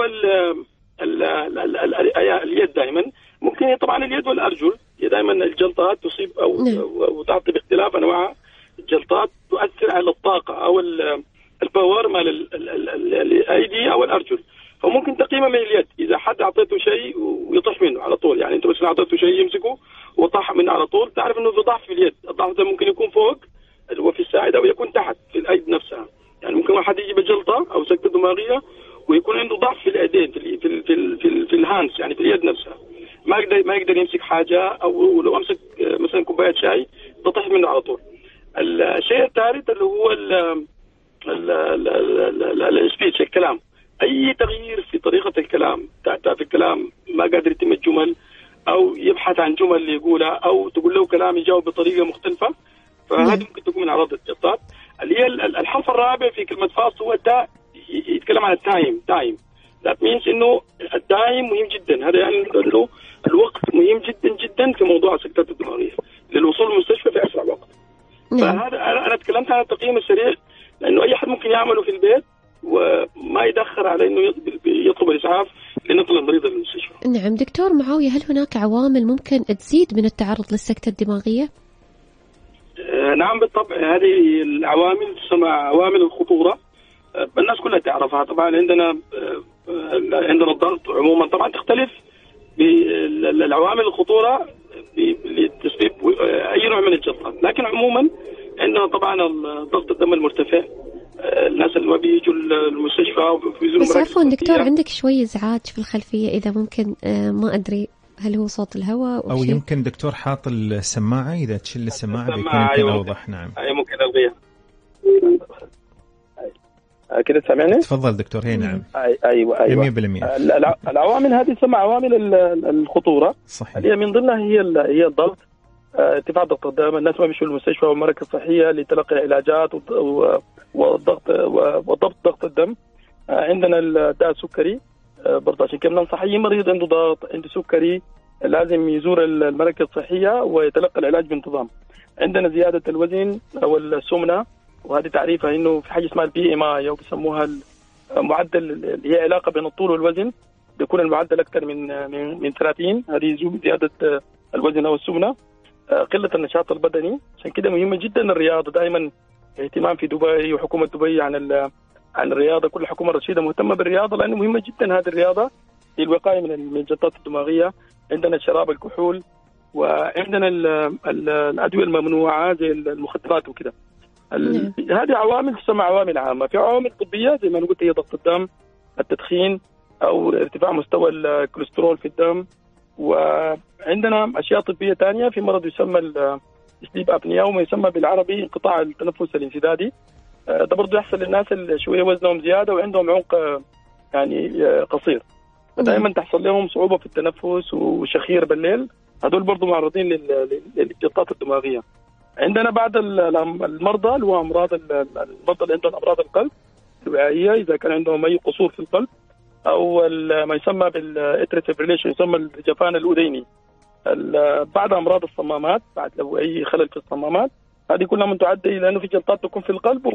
اليد، دائما ممكن طبعا اليد والارجل دائما الجلطات تصيب او تعطي باختلاف انواعها. الجلطات تؤثر على الطاقه او الباور مال الايدي او الارجل، فممكن تقييمه من اليد. اذا حد اعطيته شيء ويطيح منه على طول، يعني انت بس اعطيته شيء يمسكه وطاح منه على طول، تعرف انه في ضعف في اليد. الضعف ده ممكن يكون فوق اللي هو في الساعد او يكون تحت في الايد نفسها. يعني ممكن واحد يجي بجلطه او سكته دماغيه ويكون عنده ضعف في الايدين في الهاندز، يعني في اليد نفسها، ما يقدر يمسك حاجه، او لو امسك مثلا كوبايه شاي تطيح منه على طول. الشيء الثالث اللي هو السبيتش، الكلام. اي تغيير في طريقه الكلام، في الكلام ما قادر يتم الجمل، او يبحث عن جمل اللي يقولها، او تقول له كلام يجاوب بطريقه مختلفه، فهذه ممكن تكون من اعراض الجلطات. اللي هي الحرف الرابع في كلمه فاست هو التاء، يتكلم عن التايم. that means انه التايم مهم جدا. هذا يعني انه الوقت مهم جدا جدا في موضوع السكتات الدماغيه للوصول للمستشفى في اسرع وقت. فهذا انا تكلمت عن التقييم السريع، لانه اي احد ممكن يعمله في البيت وما يدخر على انه يطلب الاسعاف لنقل المريض للمستشفى. نعم دكتور معاوية، هل هناك عوامل ممكن تزيد من التعرض للسكتة الدماغية؟ نعم بالطبع، هذه العوامل تسمى عوامل الخطورة، الناس كلها تعرفها. طبعا عندنا الضغط عموما طبعا تختلف بالعوامل الخطورة لتسبيب أي نوع من الجلطات، لكن عموما عندنا طبعا ضغط الدم المرتفع، الناس اللي ما بيجوا المستشفى وبيزوروا بس عفوا دكتور عندك شوي ازعاج في الخلفية، إذا ممكن ما أدري هل هو صوت الهواء أو يمكن دكتور حاط السماعة، إذا تشيل السماعة بيكون يمكن أوضح. نعم ممكن ألغيها كده، سامعني؟ تفضل دكتور. هي نعم أيوة 100%. العوامل هذه تسمى عوامل الخطورة. صحيح. اللي من ضمنها هي الضغط، ارتفاع ضغط الدم، الناس ما بيمشوا المستشفى والمراكز الصحية لتلقي علاجات وضبط ضغط الدم. عندنا الداء السكري برضه، عشان كده ننصح أي مريض عنده ضغط عنده سكري لازم يزور المراكز الصحية ويتلقى العلاج بانتظام. عندنا زيادة الوزن أو السمنة، وهذه تعريفها إنه في حاجة اسمها الBMI أو بيسموها المعدل اللي هي علاقة بين الطول والوزن، بيكون المعدل أكثر من 30، هذه يزيد زيادة الوزن أو السمنة. قلة النشاط البدني، عشان كده مهمة جدا الرياضة. دائما اهتمام في دبي وحكومة دبي عن الرياضة، كل حكومة رشيدة مهتمة بالرياضة، لأنه مهمة جدا هذه الرياضة للوقاية من الجلطات الدماغية. عندنا شراب الكحول، وعندنا الأدوية الممنوعة زي المخدرات وكده. هذه عوامل تسمى عوامل عامة. في عوامل طبية زي ما قلت هي ضغط الدم، التدخين، أو ارتفاع مستوى الكوليسترول في الدم. وعندنا أشياء طبية تانية، في مرض يسمى سليب أبنيا، وما يسمى بالعربي انقطاع التنفس الانسدادي. ده برضه يحصل للناس اللي شوية وزنهم زيادة وعندهم عمق يعني قصير، فدائما تحصل لهم صعوبة في التنفس وشخير بالليل. هدول برضه معرضين للجلطات الدماغية. عندنا بعض المرضى اللي هو المرضى اللي عندهم أمراض القلب الوعائية، إذا كان عندهم أي قصور في القلب أو ما يسمى بالاتريال فيبريليشن، يسمى الجفان الأذيني، بعد أمراض الصمامات، بعد لو أي خلل في الصمامات، هذه كلها من تعدي لأنه في جلطات تكون في القلب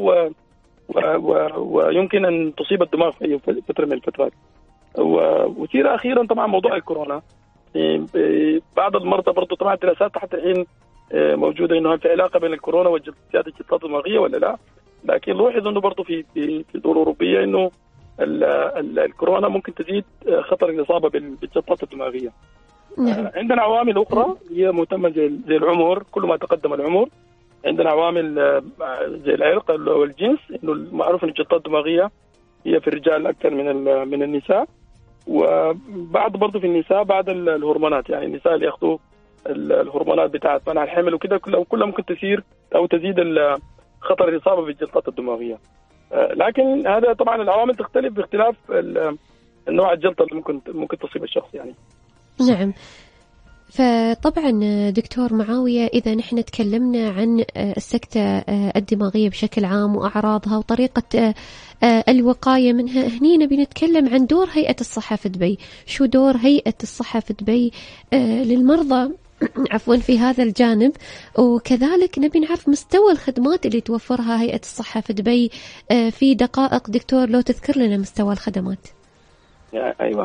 ويمكن أن تصيب الدماغ في أي فترة من الفترات. وثير أخيرا طبعا موضوع الكورونا، بعض المرضى برضو طبعا دراسات حتى الحين موجودة إنه في علاقة بين الكورونا وزيادة الجلطات الدماغية ولا لا، لكن نلاحظ إنه برضو في دول أوروبية إنه الكورونا ممكن تزيد خطر الإصابة بالجلطات الدماغية. عندنا عوامل أخرى هي مهتمة زي العمر، كل ما تقدم العمر عندنا عوامل زي العرق والجنس، إنه معروف إن الجلطات الدماغية هي في الرجال أكثر من النساء، وبعض برضو في النساء بعد الهرمونات، يعني النساء اللي ياخذوا الهرمونات بتاعت منع الحمل وكده كلها ممكن تثير أو تزيد خطر الإصابة بالجلطات الدماغية. لكن هذا طبعا العوامل تختلف باختلاف النوع الجلطة اللي ممكن تصيب الشخص يعني. نعم. فطبعا دكتور معاوية، إذا نحن تكلمنا عن السكتة الدماغية بشكل عام وأعراضها وطريقة الوقاية منها، هني نبي نتكلم عن دور هيئة الصحة في دبي. شو دور هيئة الصحة في دبي للمرضى عفوا في هذا الجانب، وكذلك نبي نعرف مستوى الخدمات اللي توفرها هيئة الصحة في دبي في دقائق. دكتور لو تذكر لنا مستوى الخدمات. ايوه،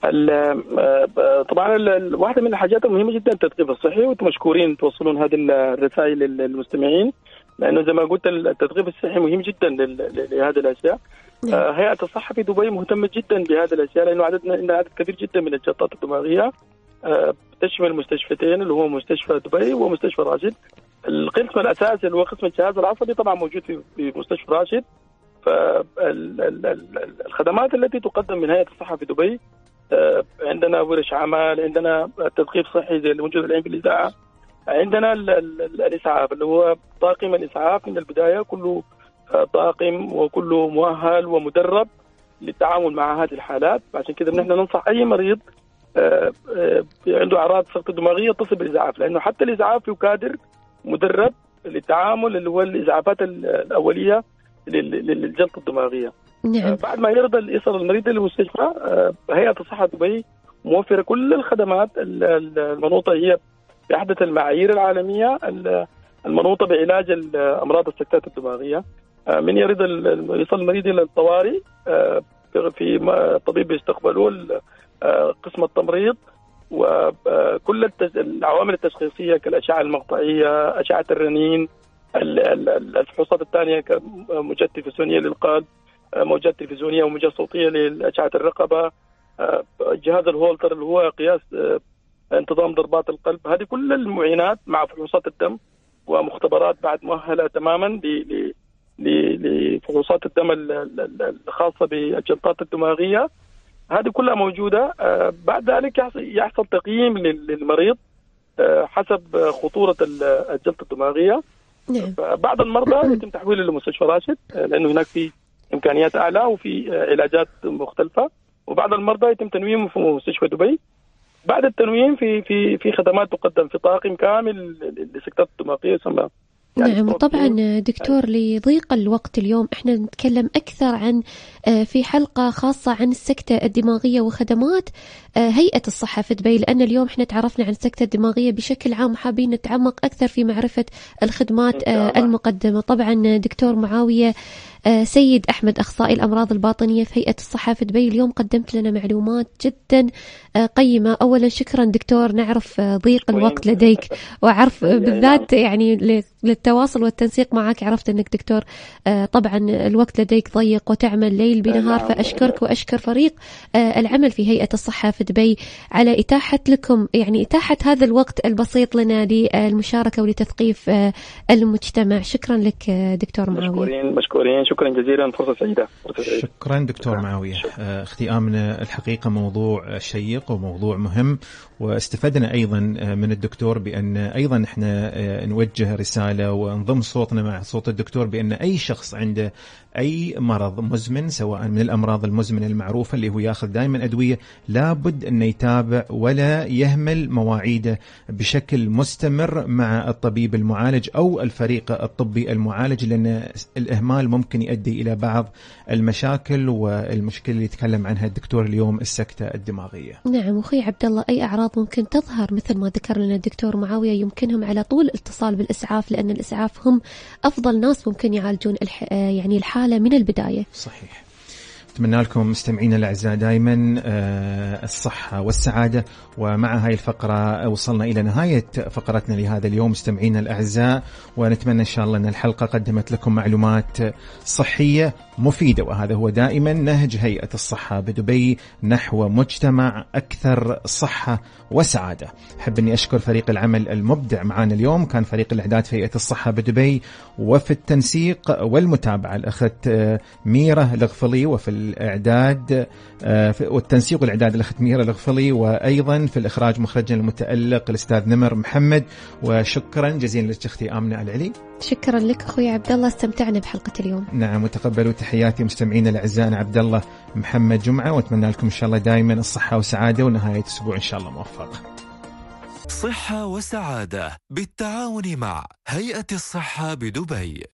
طبعا واحده من الحاجات المهمه جدا التثقيف الصحي، وانتم مشكورين توصلون هذه الرسائل للمستمعين، لانه زي ما قلت التثقيف الصحي مهم جدا لهذه الاشياء. هيئه الصحه في دبي مهتمه جدا بهذه الاشياء، لانه عندنا عدد كبير جدا من الجلطات الدماغيه، تشمل مستشفتين اللي هو مستشفى دبي ومستشفى راشد. القسم الاساسي اللي هو قسم الجهاز العصبي طبعا موجود في مستشفى راشد. فالخدمات التي تقدم من هيئة الصحة في دبي، عندنا ورش عمل، عندنا تثقيف صحي زي الموجود الآن في الإذاعة، عندنا الإسعاف اللي هو طاقم الإسعاف من البداية، كله طاقم وكله مؤهل ومدرب للتعامل مع هذه الحالات. عشان كده نحن ننصح أي مريض عنده أعراض سكتة دماغية يتصل بالإسعاف، لأنه حتى الإسعاف كادر مدرب للتعامل اللي هو الإسعافات الأولية للجلطة الدماغية. نعم. بعد ما يصل المريض للمستشفى، هيئة الصحة دبي موفرة كل الخدمات المنوطة هي بأحدث المعايير العالمية المنوطة بعلاج أمراض السكتات الدماغية. من يريد يصل المريض إلى الطوارئ، في طبيب يستقبله قسم التمريض، وكل العوامل التشخيصية كالأشعة المقطعية، أشعة الرنين، الفحوصات الثانية كموجات تلفزيونية للقلب، موجات تلفزيونية وموجات صوتية لأشعة الرقبة، جهاز الهولتر اللي هو قياس انتظام ضربات القلب. هذه كل المعينات مع فحوصات الدم ومختبرات بعد مؤهلة تماما لفحوصات الدم الخاصة بالجلطات الدماغية. هذه كلها موجودة. بعد ذلك يحصل تقييم للمريض حسب خطورة الجلطة الدماغية. نعم. بعض المرضى يتم تحويله لمستشفى راشد، لأنه هناك في إمكانيات أعلى وفي علاجات مختلفة، وبعض المرضى يتم تنويمهم في مستشفى دبي. بعد التنويم في خدمات تقدم في طاقم كامل للسكتات الدماغية يسمى. نعم. طبعا دكتور لضيق الوقت اليوم احنا نتكلم أكثر عن في حلقة خاصة عن السكتة الدماغية وخدمات هيئة الصحة في دبي، لأن اليوم احنا تعرفنا عن السكتة الدماغية بشكل عام وحابين نتعمق أكثر في معرفة الخدمات المقدمة. طبعا دكتور معاوية سيد أحمد، أخصائي الأمراض الباطنية في هيئة الصحة في دبي، اليوم قدمت لنا معلومات جدا قيمة. أولا شكرا دكتور، نعرف ضيق الوقت لديك، وعرف بالذات يعني للتواصل والتنسيق معك، عرفت أنك دكتور طبعا الوقت لديك ضيق وتعمل ليل ليل بنهار. فأشكرك وأشكر فريق العمل في هيئة الصحة في دبي على إتاحة لكم يعني إتاحة هذا الوقت البسيط لنا للمشاركة ولتثقيف المجتمع. شكرا لك دكتور معاوية. مشكورين شكرا جزيلا. فرصة سعيدة. شكرا دكتور معاوية. أختي آمنة، الحقيقة موضوع شيق وموضوع مهم، واستفدنا أيضا من الدكتور بأن أيضا إحنا نوجه رسالة ونضم صوتنا مع صوت الدكتور بأن أي شخص عنده أي مرض مزمن سواء من الأمراض المزمنة المعروفة اللي هو يأخذ دائما أدوية، لابد أن يتابع ولا يهمل مواعيده بشكل مستمر مع الطبيب المعالج أو الفريق الطبي المعالج، لأن الإهمال ممكن يؤدي إلى بعض المشاكل، والمشكلة اللي يتكلم عنها الدكتور اليوم السكتة الدماغية. نعم أخي عبد الله، أي أعراض ممكن تظهر مثل ما ذكر لنا الدكتور معاوية يمكنهم على طول الاتصال بالإسعاف، لأن الإسعاف هم أفضل ناس ممكن يعالجون يعني الحالة من البداية. صحيح. أتمنى لكم مستمعين الأعزاء دائما الصحة والسعادة. ومع هاي الفقرة وصلنا إلى نهاية فقرتنا لهذا اليوم مستمعين الأعزاء، ونتمنى إن شاء الله أن الحلقة قدمت لكم معلومات صحية مفيدة، وهذا هو دائما نهج هيئة الصحة بدبي نحو مجتمع أكثر صحة وسعادة. أحب أني أشكر فريق العمل المبدع معنا اليوم، كان فريق الإعداد في هيئة الصحة بدبي، وفي التنسيق والمتابعة الأخت ميرة الغفلي، وفي الإعداد والتنسيق والإعداد الأخت ميرة الغفلي، وأيضا في الإخراج مخرجنا المتألق الأستاذ نمر محمد. وشكرا جزيلا لك أختي آمنة العلي. شكرا لك أخوي عبد الله، استمتعنا بحلقة اليوم. نعم، وتقبلوا تحياتي مستمعين الأعزاء، أنا عبد الله محمد جمعة، وأتمنى لكم إن شاء الله دائما الصحة والسعادة، ونهاية أسبوع إن شاء الله موفق. صحة وسعادة بالتعاون مع هيئة الصحة بدبي.